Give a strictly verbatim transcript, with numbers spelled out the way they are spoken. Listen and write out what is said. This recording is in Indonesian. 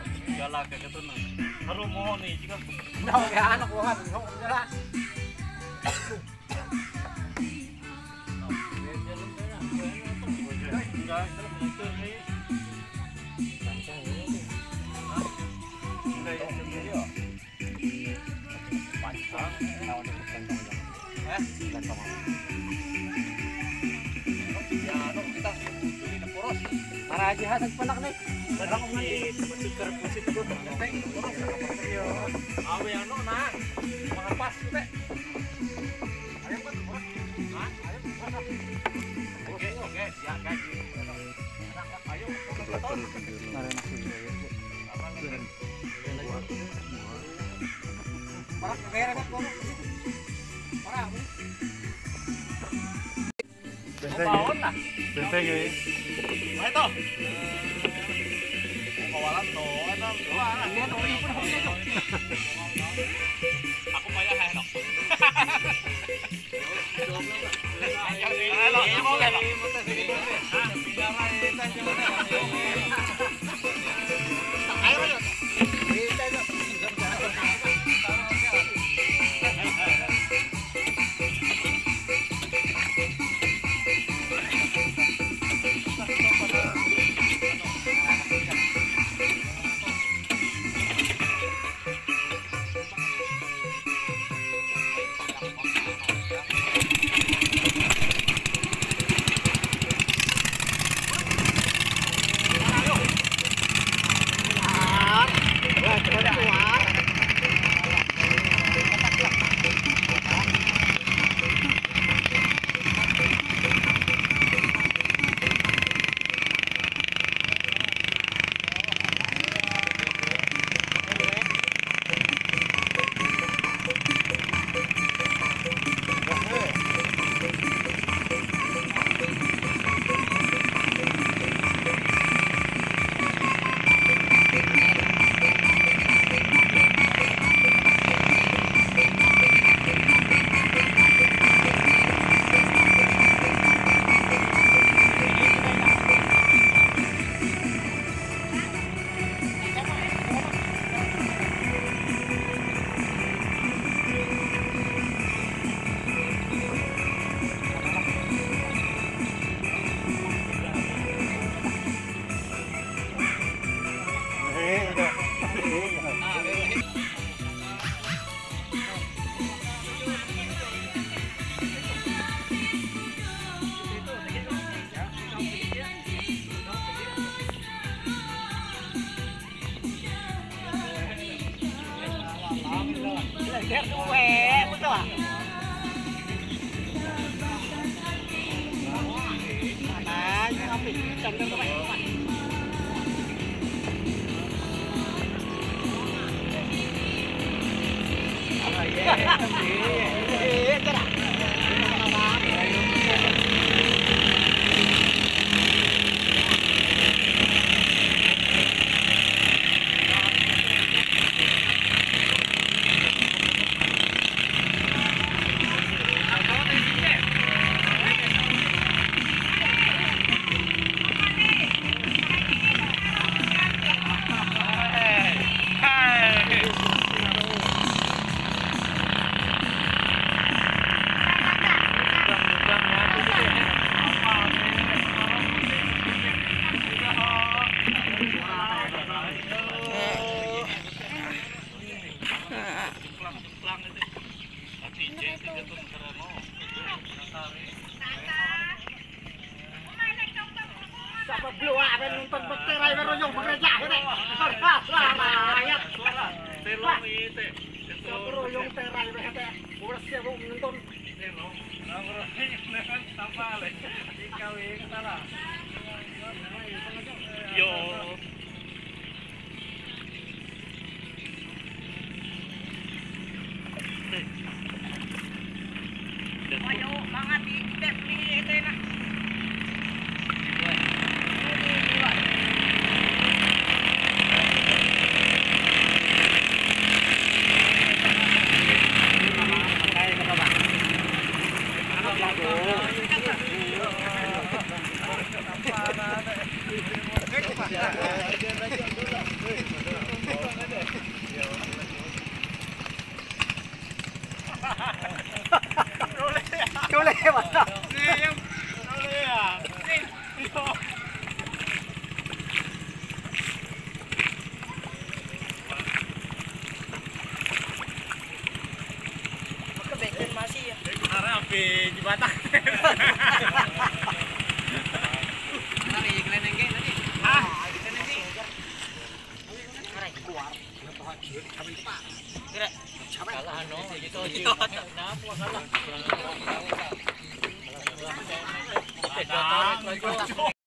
Galak ka to na. Haro mo ni jika. Daw kaya anak ko ha, ho dala. Para aja hasag panak nih. Kadang ni super pusit ko. Awe ano na. Mga pas te. Ayo pa to. Ha? Ayo pa. Oke, oke, siap guys. Ayo, Para kaya ko. Para mo. Bawon lah. Benteng ya. Nah itu. Kawalan to, ano, wah, Lihat ori pun ho nito. ako pa ya ano. Ayo di. Ano, imo ka no. Ayo ayo. Lihat we, betul ah. Mana yang api? Cendeng ke Pak? Ah ye, ye, cara. mana? Ni yang tahu ya. Ni. Maka beken masih ya. Harap api jembatan. Nari keleneng ke tadi. Ah, keleneng ke. Nari keluar. Kami pak. Kira. Kalah no, gitu gitu. Kenapa kalah?